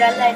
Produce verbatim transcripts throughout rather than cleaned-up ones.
jalan.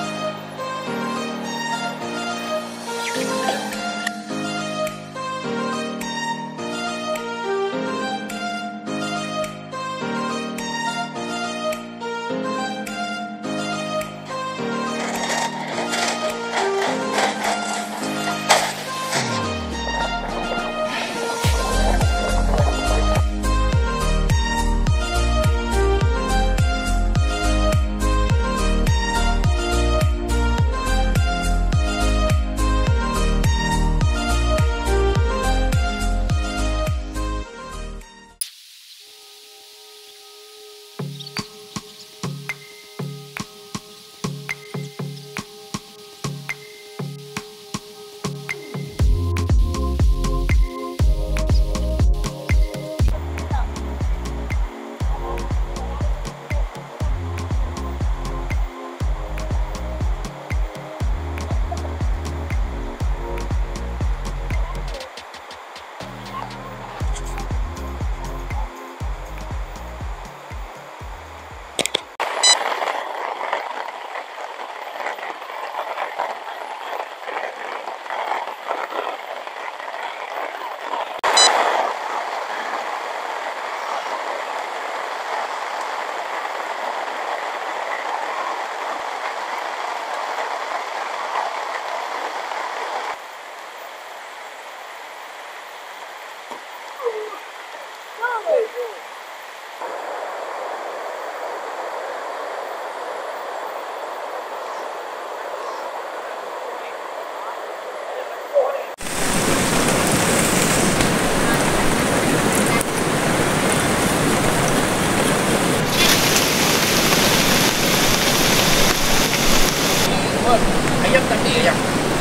Ayam tak ada ayam.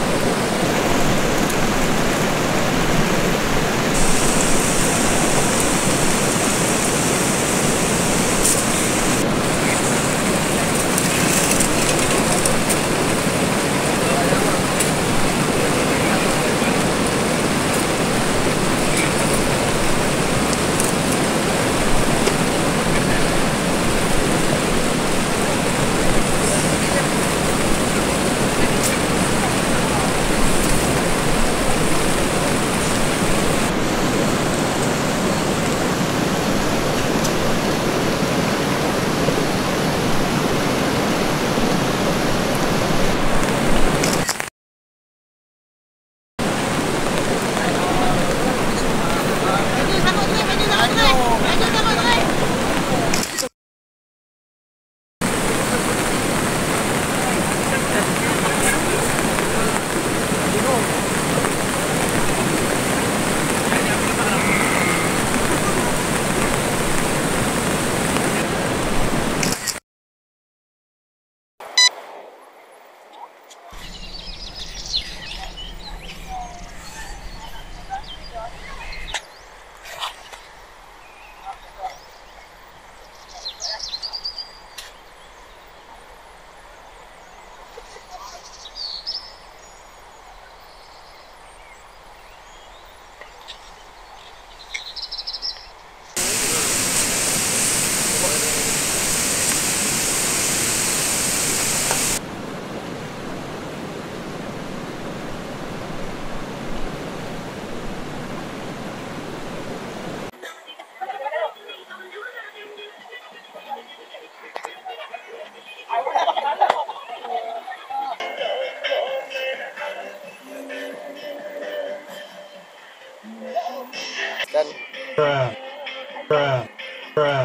Dan bruh, bruh, bruh.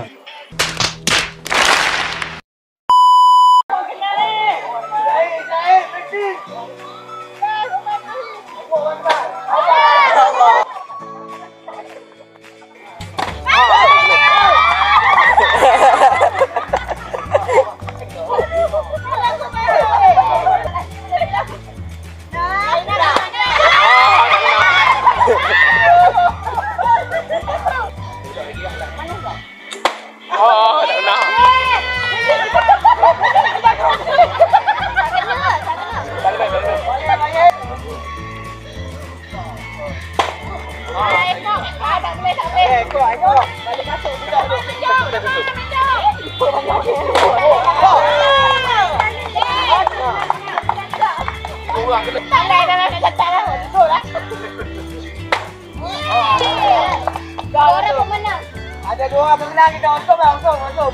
Wah, menang kita langsung langsung langsung.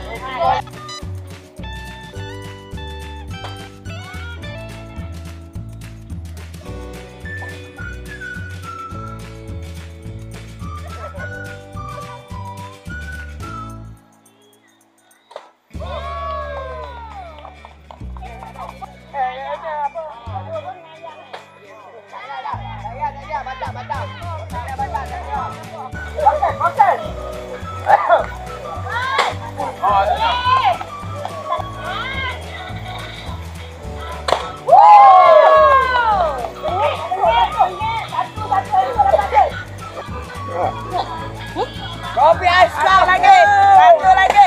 Kopi ais kau lagi, satu lagi.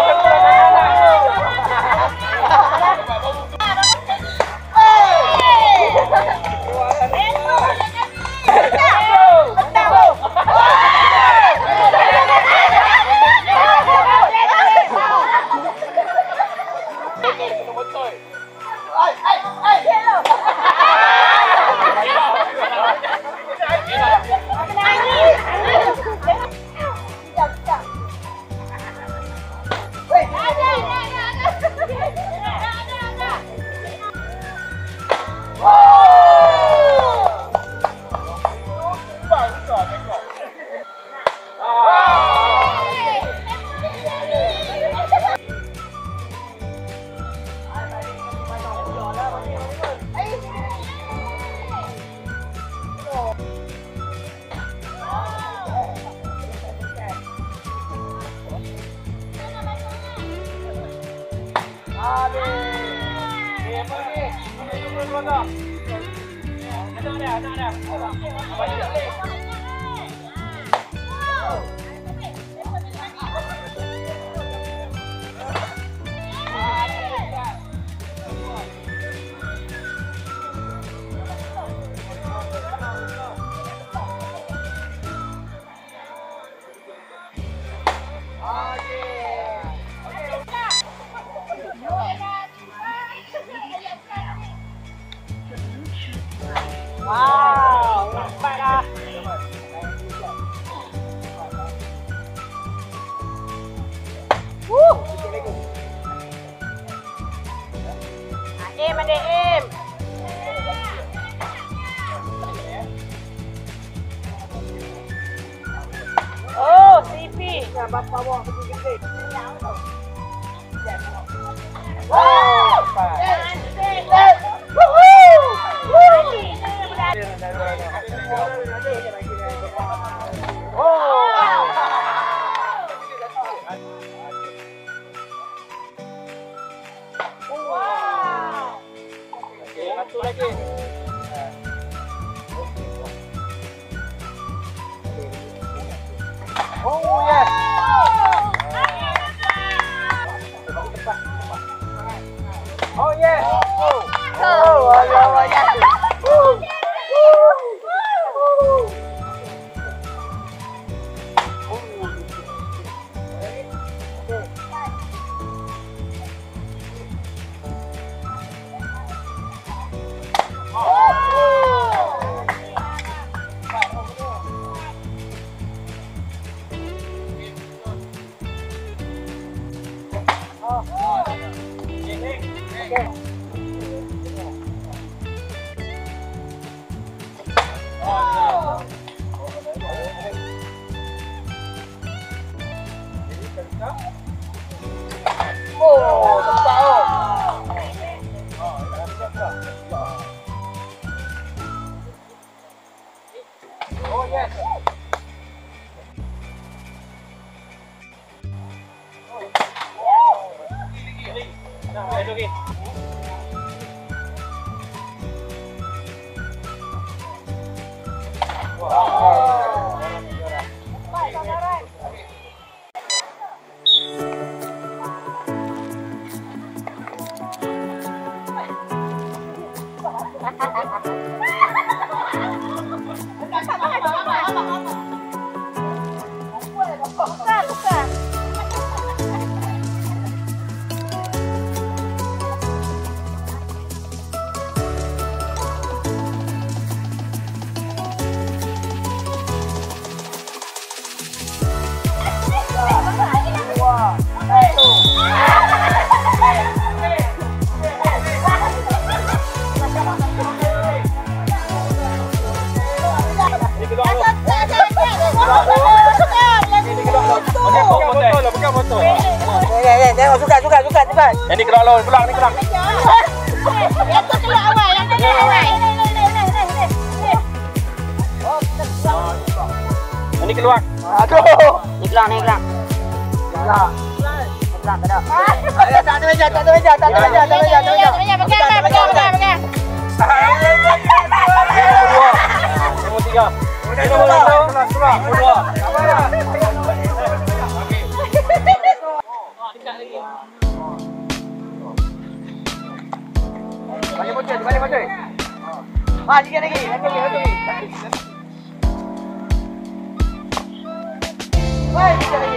Wow, nampak dah. Woo. Aim ada aim. Oh, C P. Ya, bapa bawah pergi gede. Wow. Satu lagi. Oh yes. Oh yes. Oh, wajah wajah. Oh, tempat oh. Oh yes. Nah, ada lagi. Wow. Baik, kawan. Bukan, bukan. Cepat. Yang ni keluar lawan, keluar ni keluar. Yang tu keluar awal, yang tu keluar awal. Yang ni keluar. Aduh. Ni keluar, ni keluar. Keluar. Keluar, tak ada. Tak ada meja, tak ada meja, tak ada meja, tak ada meja, tak ada meja. Pegang, pegang, pegang, pegang. Nombor dua. Nombor tiga. Nombor satu. Keluar, nombor dua. Balik bocor, balik bocor. Ah, sikit lagi. Lagi, lagi. Woi, sikit lagi.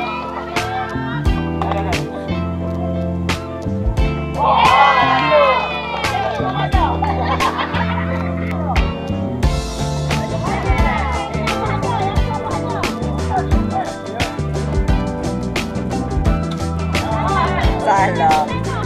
Salah.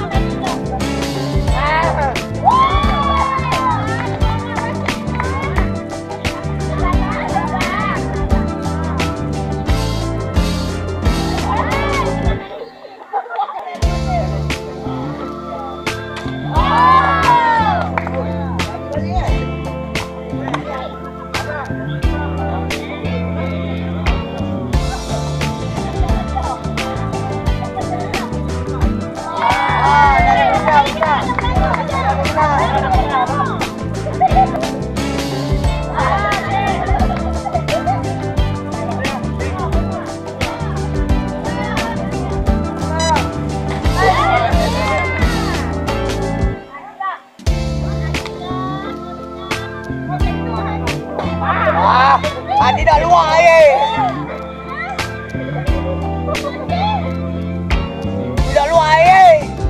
Ah, tidak luar air. Tidak luar air.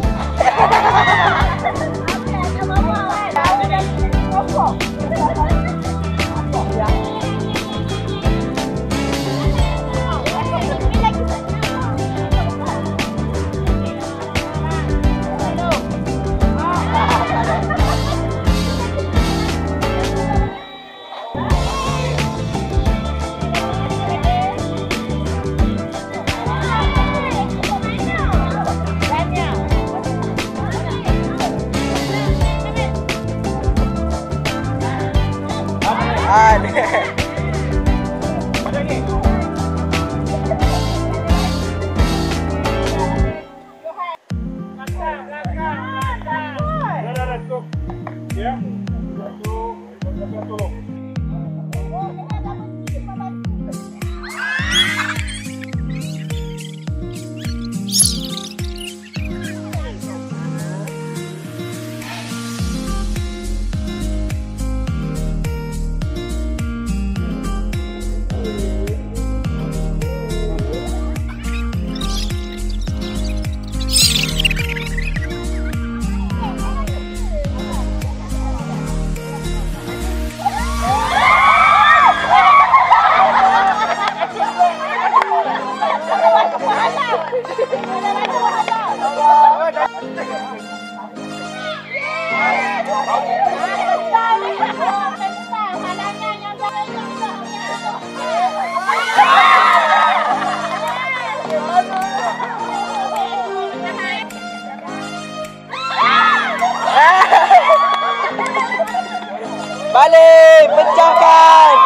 Balik, pecahkan.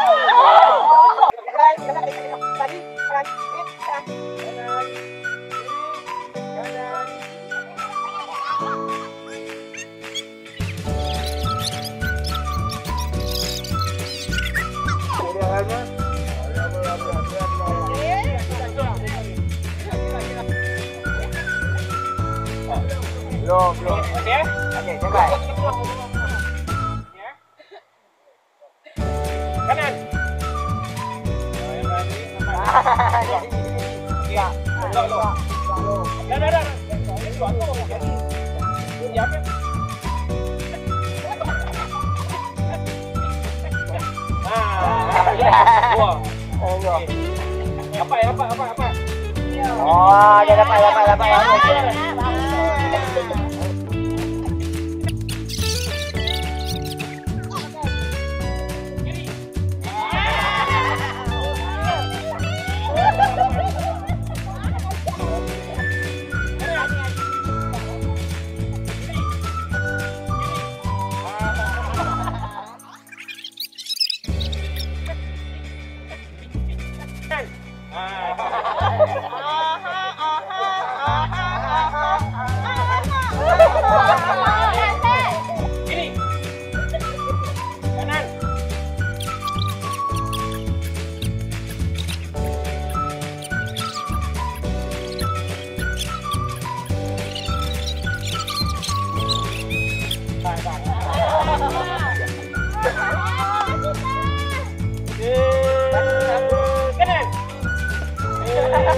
Belum, belum. Okey. Okey, cepat. Kanan. Ya. Lo, lo. Dah, dah, dah. Tuan tu. Ya, apa? Ah, dua. Oh, ya. Apa, apa, apa, apa? Oh, dia dapat, dapat, dapat.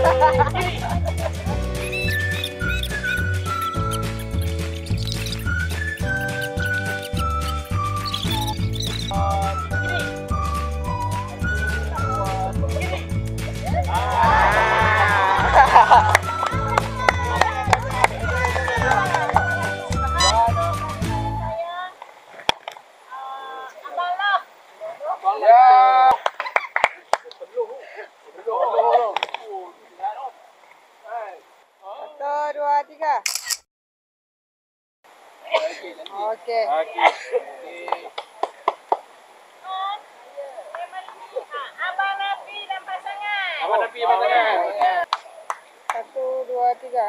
Satu, dua, tiga. Okey. Abang Nafi dan pasangan. Abang Nafi dan pasangan. Satu, dua, tiga.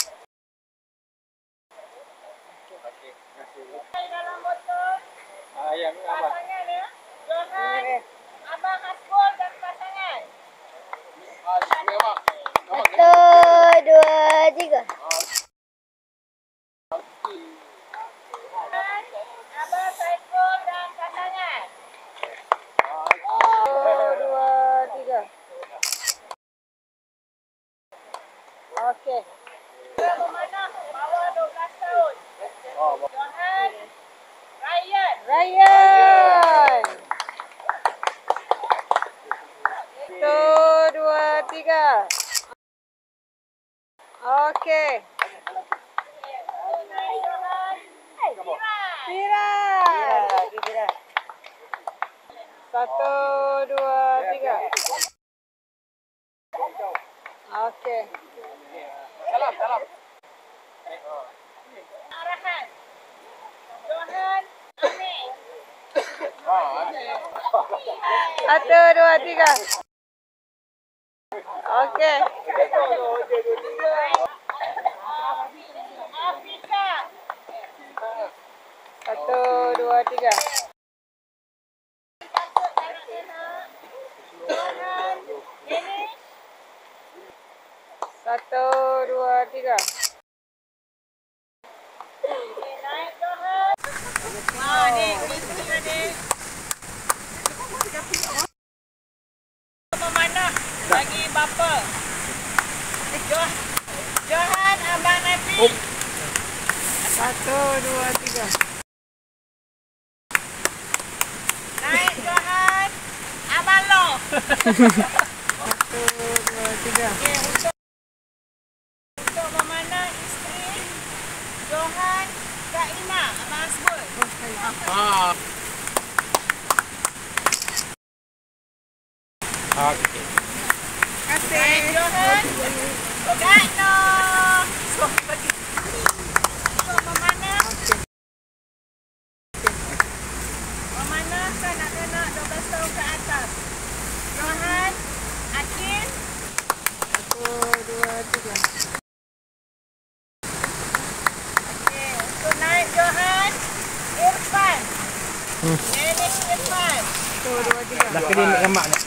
Dalam botol Ah, yang ni abang. pasangan ya. Johan, Ini. Abang Hasbul dan pasangan. Ah, ni abang. Satu, dua, tiga. Abang Saiful dan pasangan. Satu, dua, tiga. Okey. Berapa mana? Bawah dua belas tahun. Johan, Ryan. Ryan. Satu, dua, tiga. Okey. Johan, Viral. Satu, dua, tiga. Okey. Salam, salam. Arahan. Johan, Amir. Ah, ni. Satu, dua, tiga. Okey. Afika. Satu, dua, tiga. Johan, ini. Satu, dua, tiga. Okay, naik Johan. Ah, ni, kulit-kulit ni. Memanah bagi bapa. Jo Johan, Abang Nafi. Satu, dua, tiga. Naik Johan, Abang Lo. Satu, dua, tiga. Okey, untuk untuk memanah isteri Johan, Kak Ina, Abang Hasbul. Ah. Okey. Naik Johan, Kak No. So, bagi untuk memanah. Memanah kanak-kanak dua belas tahun ke atas. Johan, Akil. Satu, dua, tiga. Okey, untuk naik Johan, Irfan. Nenek Irfan. Satu, dua, tiga. Dah kena nak lemak ni.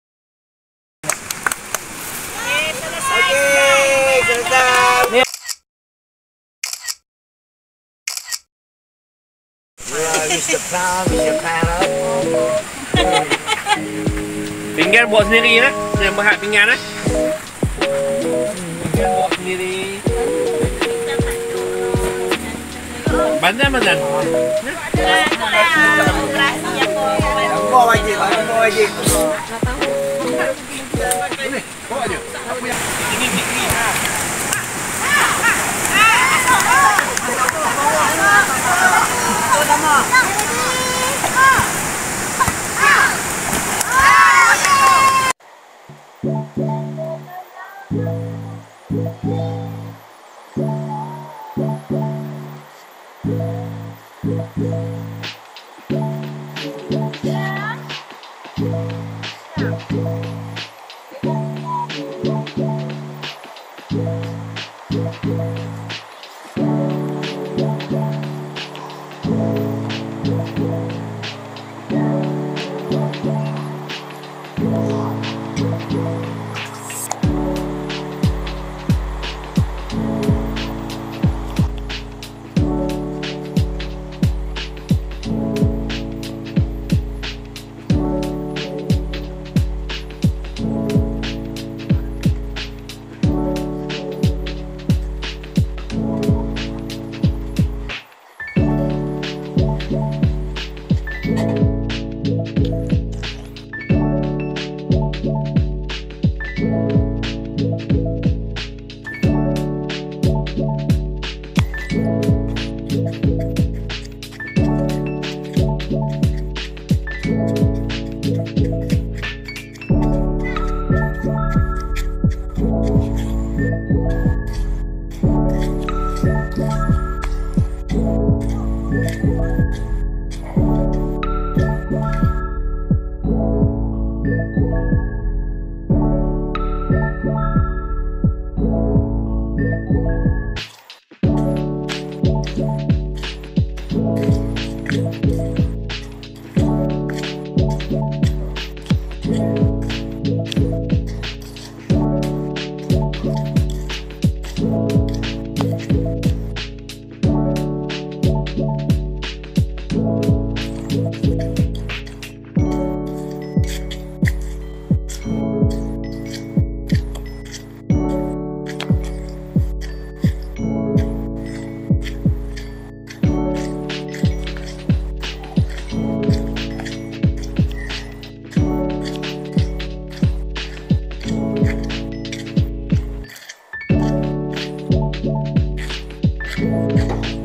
Okey, selesai. Okey, selesai. Ni. Mister Crown, Mister Crown. Pinggan buat sendiri lah. Yang berhak pinggan lah. Pinggan buat sendiri. Bandan-bandan. Bawa wajib, bawa wajib. Bawa je. Ini ini ha.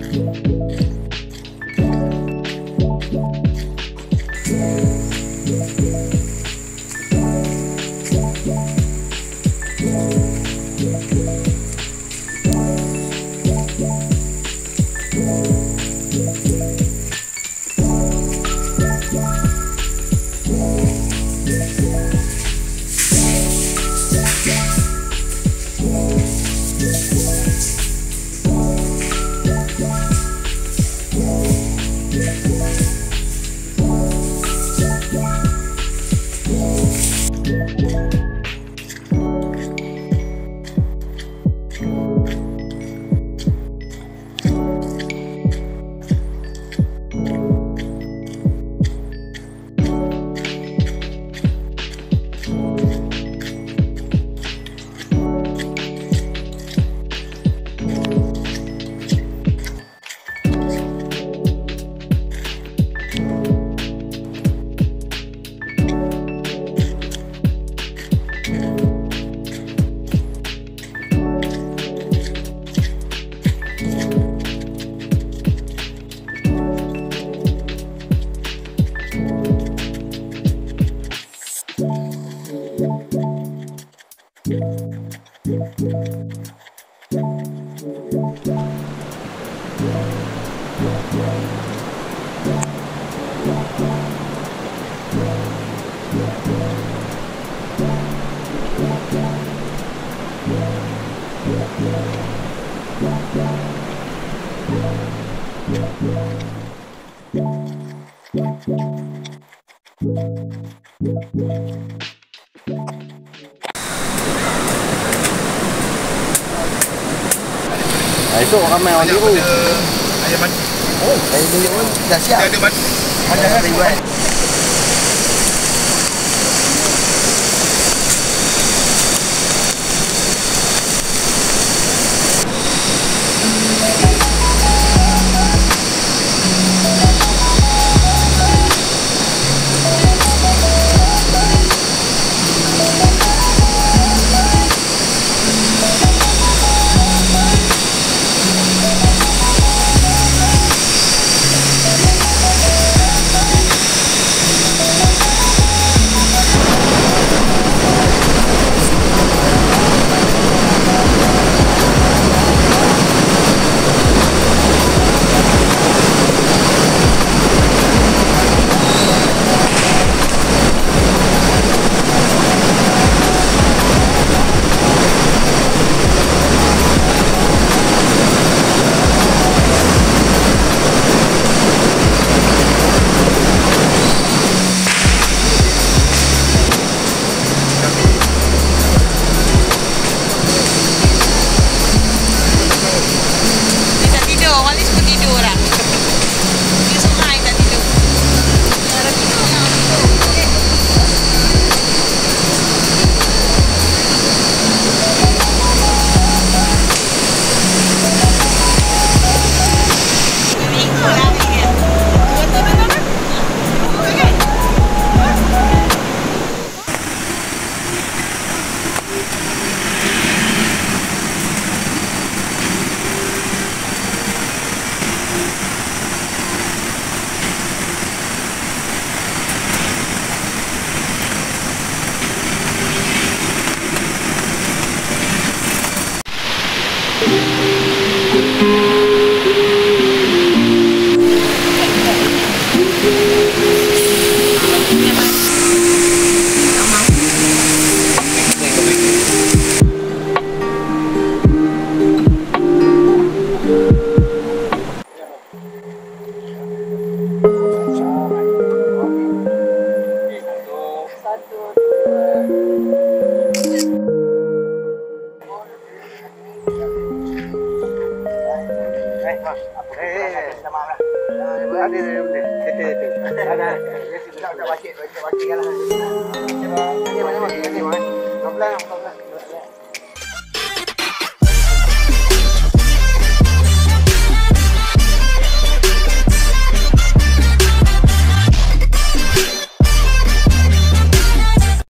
Esok ramai orang biru. Ayam mati. Oh, ayam biru pun dah siap. Dia ada mati. Ada dah dibuat.